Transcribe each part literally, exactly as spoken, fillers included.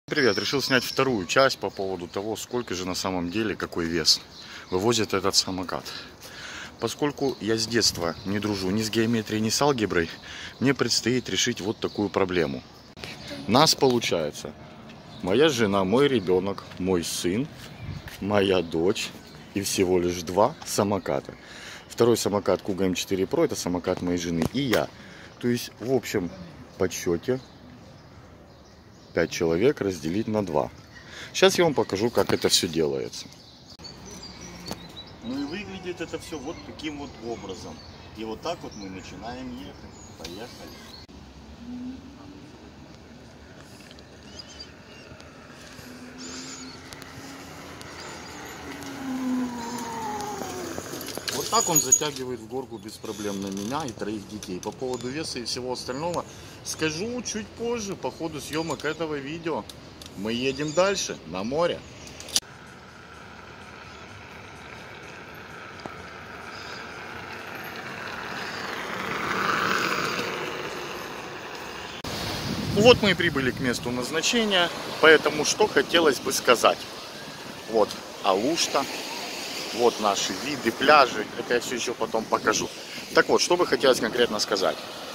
Привет, решил снять вторую часть по поводу того, сколько же на самом деле, какой вес вывозит этот самокат. Поскольку я с детства не дружу ни с геометрией, ни с алгеброй, мне предстоит решить вот такую проблему. Нас получается моя жена, мой ребенок, мой сын, моя дочь и всего лишь два самоката. Второй самокат Kuga эм четыре про, это самокат моей жены, и я. То есть в общем подсчете пять человек разделить на два. Сейчас я вам покажу, как это все делается. Ну и выглядит это все вот таким вот образом. И вот так вот мы начинаем ехать. Поехали. Вот так он затягивает в горку без проблем на меня и троих детей. По поводу веса и всего остального скажу чуть позже, по ходу съемок этого видео. Мы едем дальше, на море. Вот мы и прибыли к месту назначения, поэтому что хотелось бы сказать. Вот Алушта. Вот наши виды, пляжи. Это я все еще потом покажу. Так вот, что бы хотелось конкретно сказать.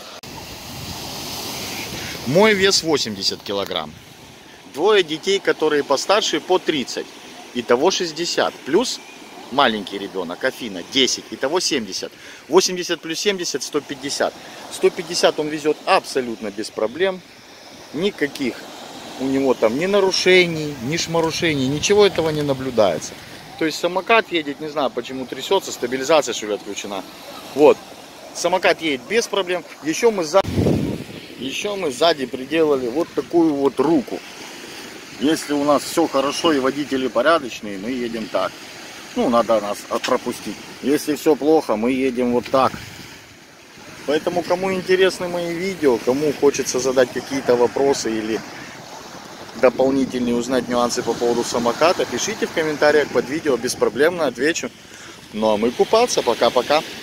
Мой вес восемьдесят килограмм. Двое детей, которые постарше, по тридцать. Итого шестьдесят. Плюс маленький ребенок, Афина, десять. Итого семьдесят. восемьдесят плюс семьдесят, сто пятьдесят. сто пятьдесят он везет абсолютно без проблем. Никаких у него там ни нарушений, ни шмарушений. Ничего этого не наблюдается. То есть самокат едет, не знаю почему трясется, стабилизация что ли отключена. Вот, самокат едет без проблем. Еще мы, за... Еще мы сзади приделали вот такую вот руку. Если у нас все хорошо и водители порядочные, мы едем так. Ну, надо нас пропустить. Если все плохо, мы едем вот так. Поэтому, кому интересны мои видео, кому хочется задать какие-то вопросы или дополнительные узнать нюансы по поводу самоката, пишите в комментариях под видео, беспроблемно отвечу. Ну а мы купаться, пока-пока.